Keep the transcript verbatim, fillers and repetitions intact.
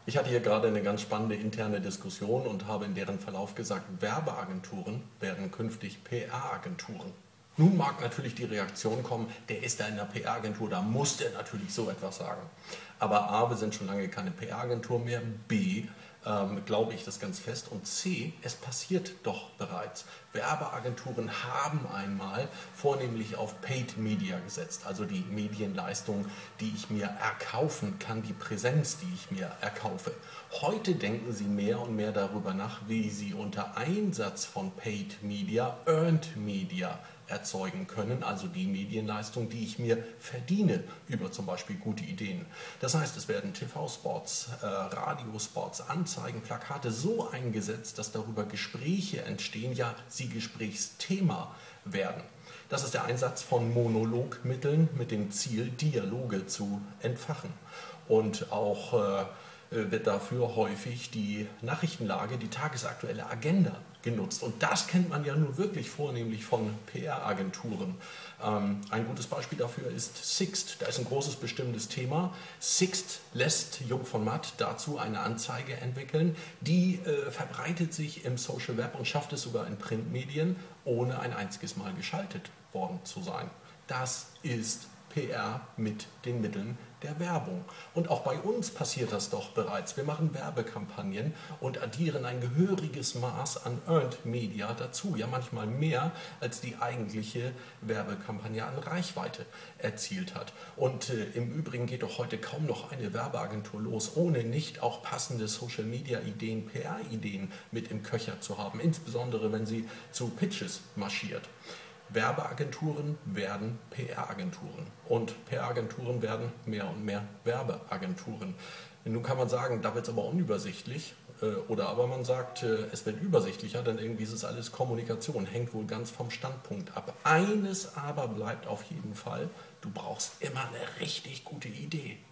Ich hatte hier gerade eine ganz spannende interne Diskussion und habe in deren Verlauf gesagt, Werbeagenturen werden künftig P R-Agenturen. Nun mag natürlich die Reaktion kommen, der ist da in der P R-Agentur, da muss der natürlich so etwas sagen. Aber A, wir sind schon lange keine P R-Agentur mehr, B, ähm, glaube ich das ganz fest und C, es passiert doch bereits. Werbeagenturen haben einmal vornehmlich auf Paid Media gesetzt, also die Medienleistung, die ich mir erkaufen kann, die Präsenz, die ich mir erkaufe. Heute denken sie mehr und mehr darüber nach, wie sie unter Einsatz von Paid Media Earned Media erzeugen können, also die Medienleistung, die ich mir verdiene über zum Beispiel gute Ideen. Das heißt, es werden T V-Spots, äh, Radiospots, Anzeigen, Plakate so eingesetzt, dass darüber Gespräche entstehen, ja, sie Gesprächsthema werden. Das ist der Einsatz von Monologmitteln mit dem Ziel, Dialoge zu entfachen. Und auch äh, wird dafür häufig die Nachrichtenlage, die tagesaktuelle Agenda genutzt. Und das kennt man ja nur wirklich vornehmlich von P R-Agenturen. Ähm, ein gutes Beispiel dafür ist Sixt. Da ist ein großes bestimmtes Thema. Sixt lässt Jung von Matt dazu eine Anzeige entwickeln, die äh, verbreitet sich im Social Web und schafft es sogar in Printmedien, ohne ein einziges Mal geschaltet worden zu sein. Das ist P R mit den Mitteln der Werbung. Und auch bei uns passiert das doch bereits. Wir machen Werbekampagnen und addieren ein gehöriges Maß an Earned Media dazu. Ja, manchmal mehr, als die eigentliche Werbekampagne an Reichweite erzielt hat. Und äh, im Übrigen geht doch heute kaum noch eine Werbeagentur los, ohne nicht auch passende Social-Media-Ideen, P R-Ideen mit im Köcher zu haben. Insbesondere, wenn sie zu Pitches marschiert. Werbeagenturen werden P R-Agenturen und P R-Agenturen werden mehr und mehr Werbeagenturen. Nun kann man sagen, da wird es aber unübersichtlich äh, oder aber man sagt, äh, es wird übersichtlicher, denn irgendwie ist es alles Kommunikation, hängt wohl ganz vom Standpunkt ab. Eines aber bleibt auf jeden Fall, du brauchst immer eine richtig gute Idee.